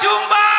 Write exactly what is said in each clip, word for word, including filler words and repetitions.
จุงเบย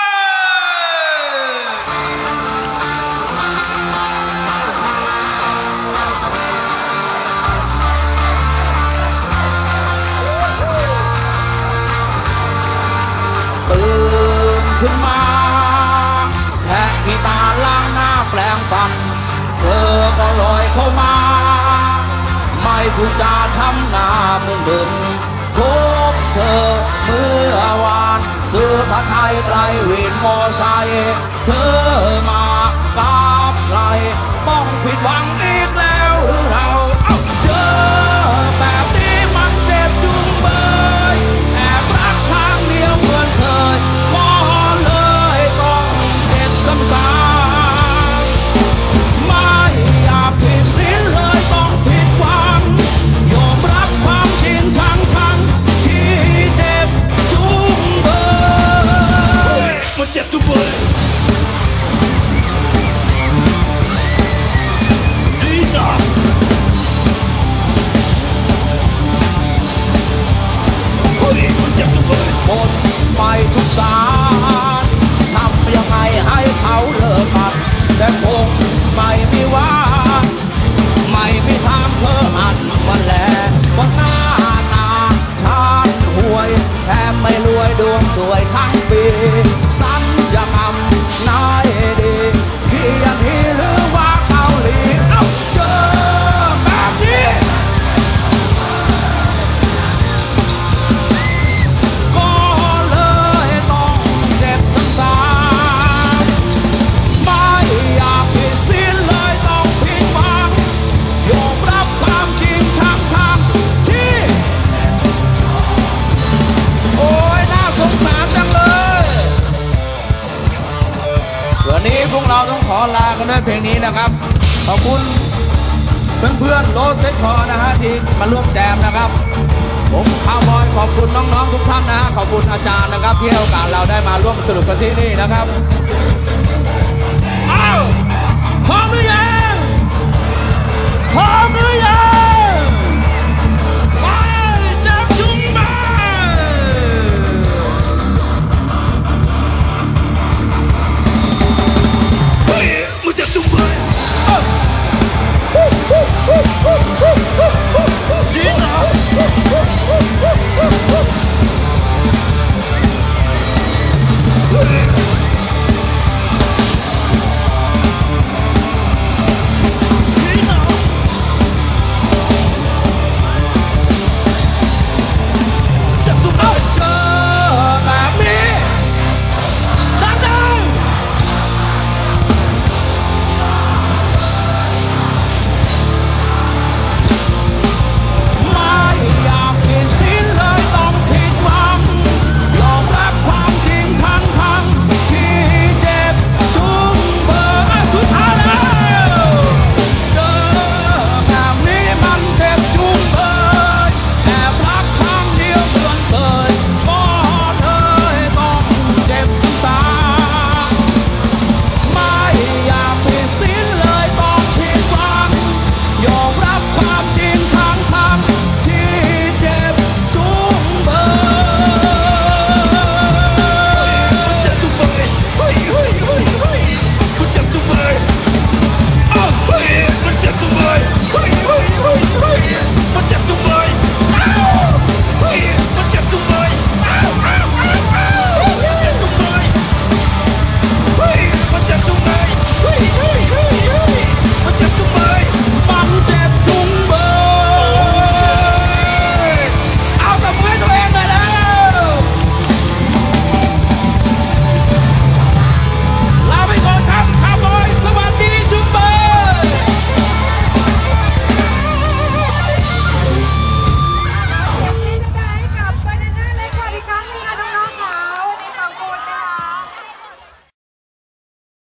ตื่นขึ้นมาแทะกีตาร์ล้างหน้าแปลงฟันเธอก็ลอยเข้ามาไม่พูดจาทำหน้ามึนมึนพบเธอเมื่อวานซื้อผ้าไทยไตรวินมอไซค์เธอมากับใครต้องผิดหวังอีกแล้วหรือเราเอ้าเจอแบบนี้มันเจ็บจุงเบยแอบรักทางเดียวเหมือนเคยขอเลยต้องเจ็บซ้ำๆไม่อยากผิดศีลเลยต้องผิดหวังยอมรับความจริงทั้งทั้งที่เจ็บจุงเบยมันเจ็บจุงเบยดีนะเฮ้ยมันเจ็บจุงเบยหมดไปทุกสารทำยังไงให้เขาเลิกกันแต่คงไม่มีว่าไม่มีทางเธอหันมาแลว่าหน้าหนาชาติหวยแทบไม่รวยดวงสวยทั้งปีสัญญากรรมนายดีที่ยันฮีหรือว่าเกาหลีเอ้าเจอแบบนี้ก็เลยต้องเจ็บซ้ำๆไม่อยากผิดศีลเลยต้องผิดหวังยอมรับความจริงทั้งทั้งที่โอ้ยน่าสงสารจังเลยวันนี้พวกเราต้องขอลากันด้วยเพลงนี้นะครับขอบคุณเพื่อนๆโรสเซ็ตคอนะฮะที่มาร่วมแจมนะครับผมคาวบอยขอบคุณน้องๆทุกท่านนะขอบคุณอาจารย์นะครับที่ให้โอกาสเราได้มาร่วมสนุกกันที่นี่นะครับอ้าวพร้อมหรือยังพร้อมหรือยัง